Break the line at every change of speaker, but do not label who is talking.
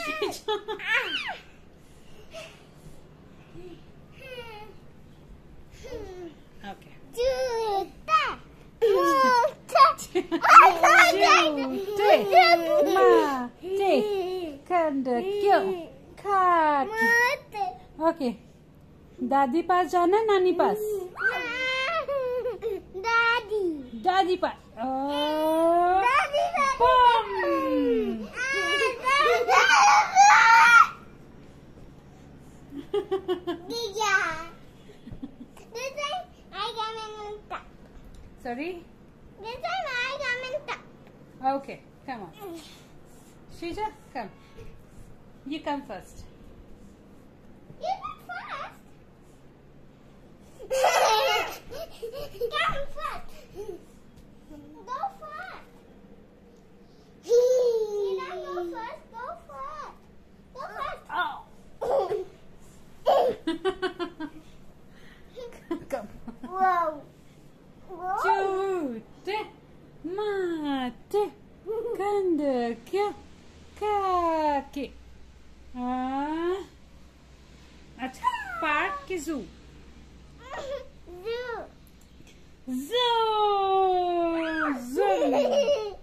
Okay. Okay, दादी पास जाना, नानी पास? दादी पास। Sorry? Okay, come on. Shrija, come. You come first.
Come first. Go first. Go first. Go first. Go first.
Oh. Come.
Whoa.
Chute, mate, kandakya, kake. अच्छा, park की zoo?
Zoo.
Zoo.